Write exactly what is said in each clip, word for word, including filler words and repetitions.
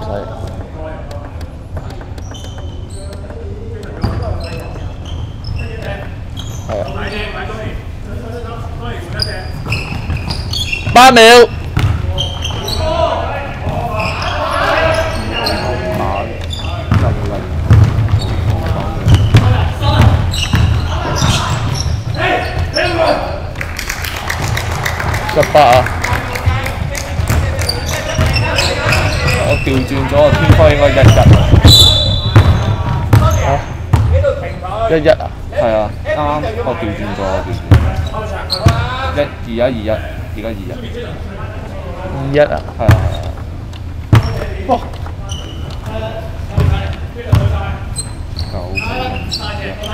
係啊。八秒。十八啊！我調轉咗個天花應該一一啊。嚇？一一啊？係啊，啱啱我調轉咗，調轉。一二一二一，而家二一。二一啊？係啊係啊。哇！九廿四。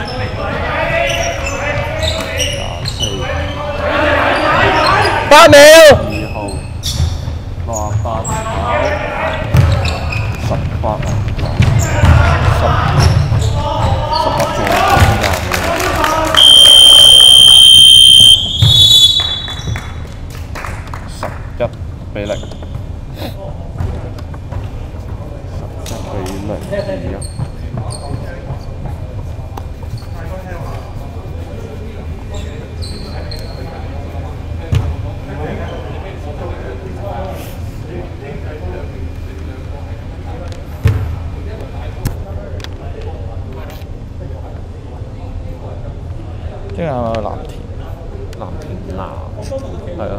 八秒。二號六十八跑十八十十八做廿十一比零，十一比零二一。即係藍田，藍田藍，係啊。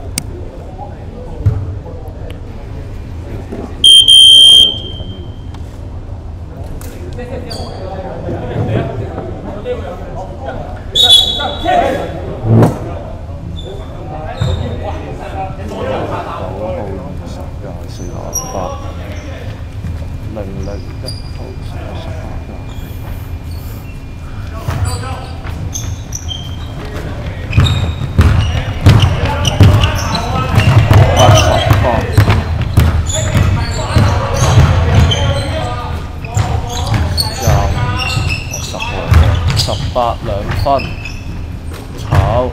八兩分，炒。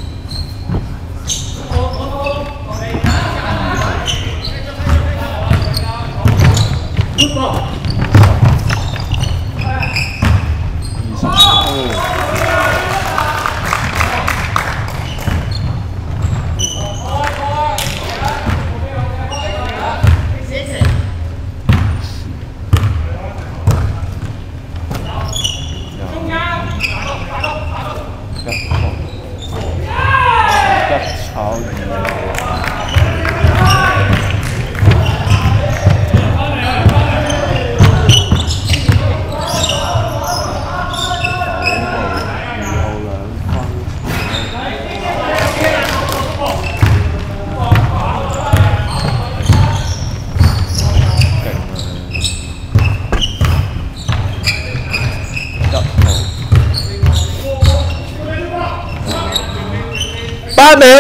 八秒，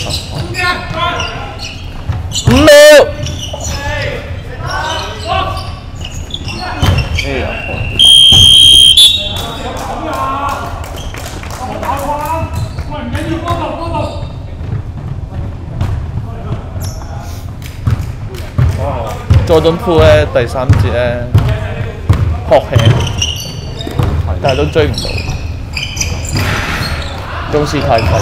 五秒。哎呀！Jordan Poole 咧第三節咧學起，但係都追唔到，中斯太廢。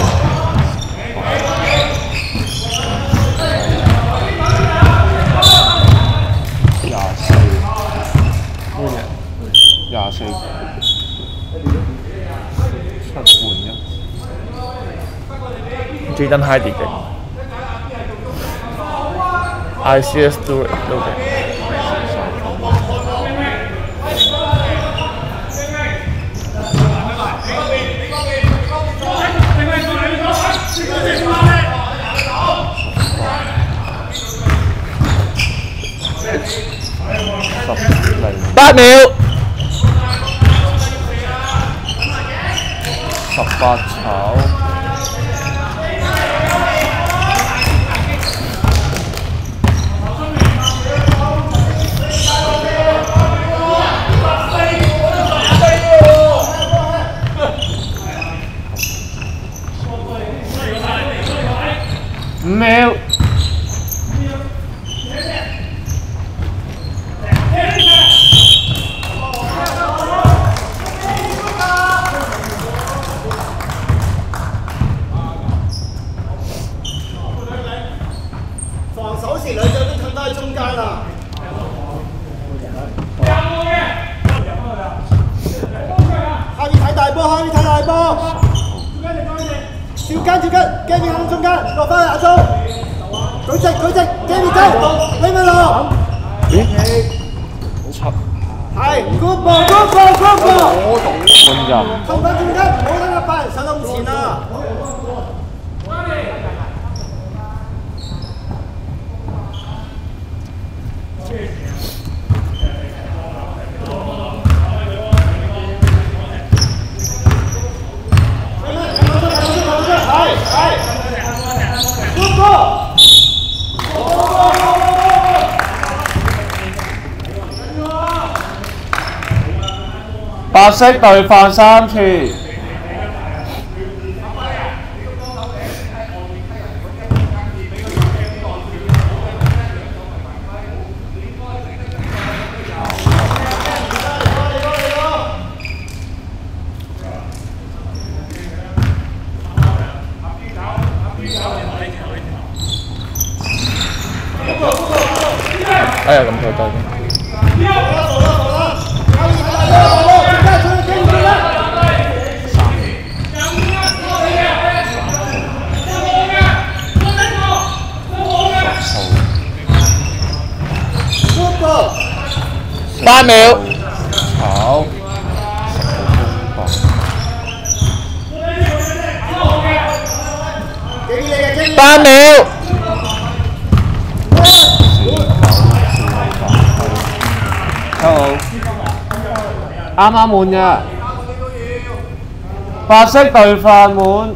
廿四七換一 ，Jaden Hardy 勁 ，I C S 都都勁。八秒。十八炒，五秒， 喺中間啊！下面睇大波，下面睇大波。照跟照跟，跟住喺中間，落翻亞中。舉直舉直，跟住走，你咪落。 咦？七。 係 ，good ball good ball good ball。 換人。 扣翻中間，唔好等阿八人上到咁前啊！ 白色隊犯三次。哎呀，咁佢得嘅。 八秒。好。八秒。Hello。啱啱滿嘅。白色隊飯滿。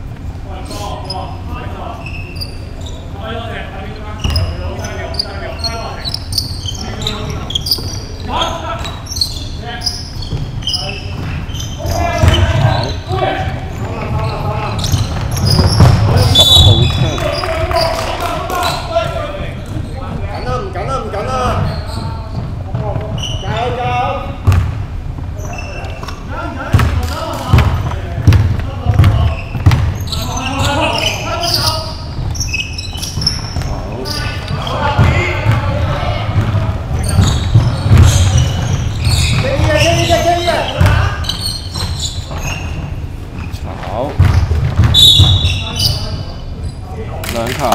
兩球，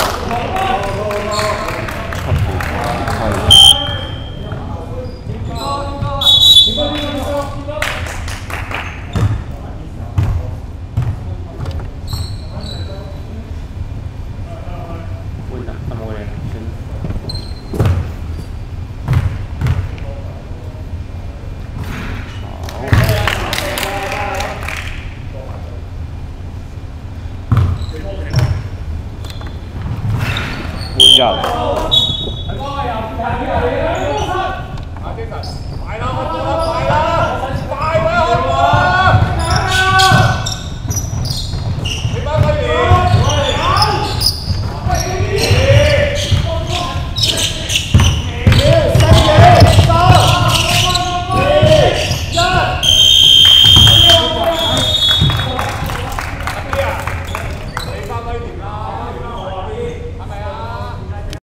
七步係。換啊！有冇嘢？算。換人。